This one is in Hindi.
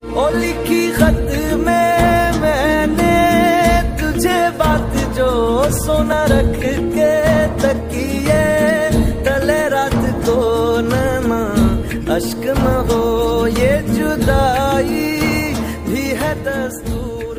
ओ लिखी खत में मैंने तुझे बात जो सोना रख के तकिए तले रात को नैना अश्क न हो ये जुदाई भी है दस्तूर।